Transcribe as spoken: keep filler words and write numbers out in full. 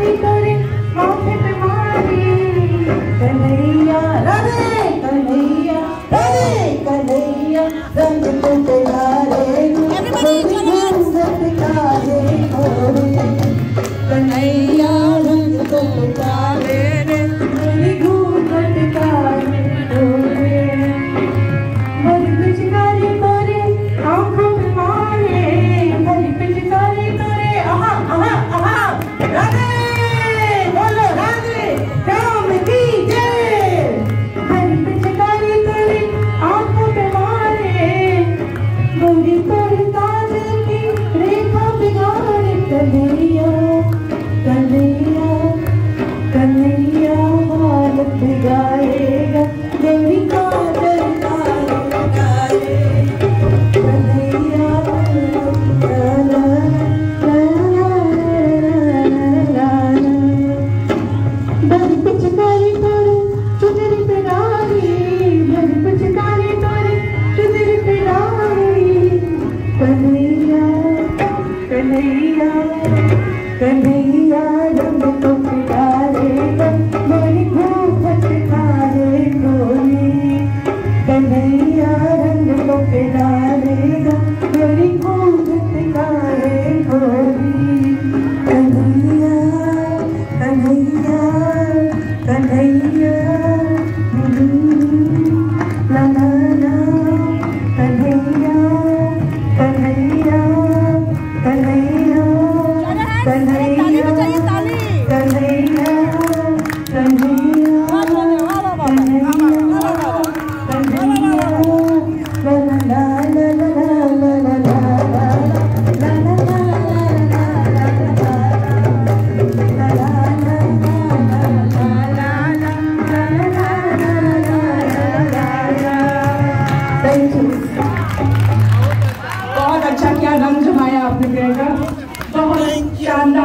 पिचकारी तोरे माथे पे मारे कन्हैया राधे कन्हैया राधे कन्हैया रंग तुझारे कन्हैया रंग तुझारे मेरी घूंघट काले तोरे भरी पिचकारी तोरे आँखों पे मारे भरी पिचकारी तोरे आहा आहा आहा राधे बोलो राधे राम की जय भरी पिचकारी तोरे आँखों पे मारे गोरी तोरे काजल की रेखा बिगाड़े कन्हैया कन्हैया कन्हैया हालत बिगाड़ेगा गोरी काजल काले कन्हैया ला ला ला ला भरी पिचकारी तोरे चुनरी पे डाली भरी पिचकारी तोरे चुनरी पे डाली कन्हैया कन्हैया कन्हैया रंग तो पिटारेगा मेरी घूंघट काले गोरी कन्हैया रंग तो पिटारेगा मेरी घूंघट काले गोरी कन्हैया कन्हैया कन्हैया ला ला ला कन्हैया कन्हैया कन्हैया कन्हैया कन्हैया बहुत अच्छा क्या रंग जमाया आपने प्रियंका बहुत शानदार।